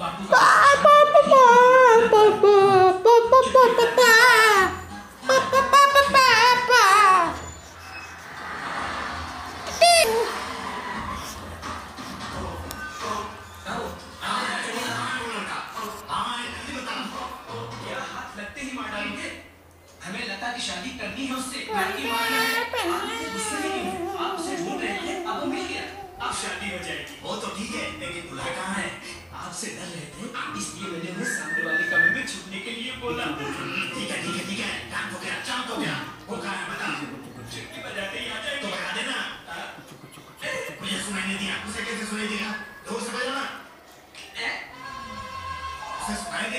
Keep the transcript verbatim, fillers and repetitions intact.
हमें लता की शादी करनी है उससे, लड़की मारना है। आप गुस्से में क्यों? आप उसे ढूंढ रहे थे, अब वो मिल गया, अब शादी हो जाएगी। वो तो ठीक है, लेकिन दूल्हा कहाँ है? आपसे डर रहे थे, इसलिए मैंने उन्हें सामने वाले कमरे में छुपने के लिए बोला। ठीक है, ठीक है, ठीक है, काम हो गया, चाँद हो गया। वो कहाँ है बता? चिट्ठी बजाते ही आ जाए तो बता देना। मुझे सुनाई नहीं दिया, उसे कैसे सुनाई देगा? जोर से बजाना। उसे सुनाई